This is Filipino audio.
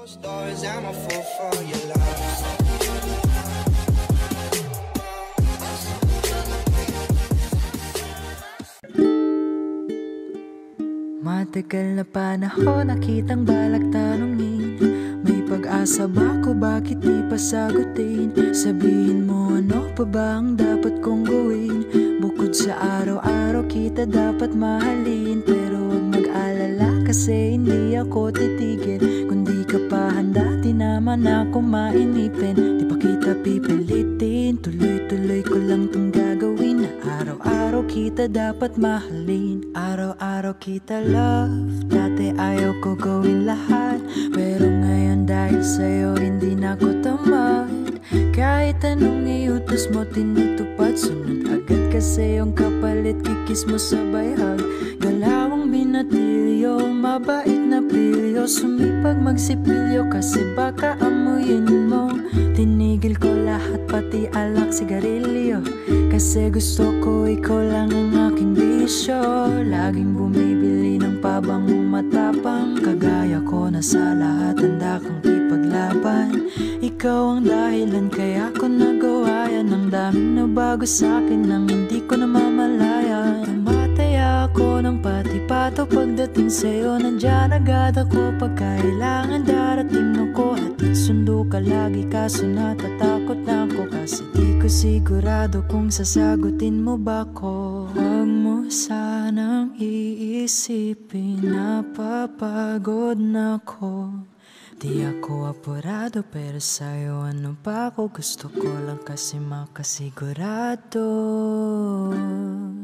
Stories, I'm a fool for your love. Matagal na panahon nakitang balak tanungin, may pag-asa ba ko, bakit di pa sagutin? Sabihin mo ano pa ba ang dapat kong gawin? Bukod sa araw-araw kita dapat mahalin, pero huwag mag-alala kasi hindi ako titigil. Kung di ka pa handa, di naman ako mainipin. Di pa kita pipilitin, tuloy-tuloy ko lang tong gagawin. Araw-araw kita dapat mahalin, araw-araw kita love. Dati ayaw ko gawin lahat, pero ngayon dahil sa'yo hindi na ako tamad. Kahit anong iutos mo tinutupad, sunod agad kasi yung kapalit kikis mo sabay hug. Galawang binatilyo, mabait na pilyo, sumipag magsipilyo kasi baka amuyin mo. Tinigil ko lahat pati alak sigarilyo, kasi gusto ko ikaw lang ang aking bisyo. Laging bumibili ng pabangong matapang, kagaya ko na sa lahat handa kang ipaglaban. Ikaw ang dahilan kaya ko nagawa yan, ang daming nabago sa'kin nang hindi ko namamalayan. Tumataya ako ng pati-pato pagdating sa'yo, nandyan agad ako pag kailangan darating ako. Hatid sundo ka lagi kaso natatakot na ako, kasi di ko sigurado kung sasagutin mo ba ko. Huwag mo sanang iisipin napapagod na ko. Di ako apurado pero sa'yo ano pa ako, gusto ko lang kasi makasigurado.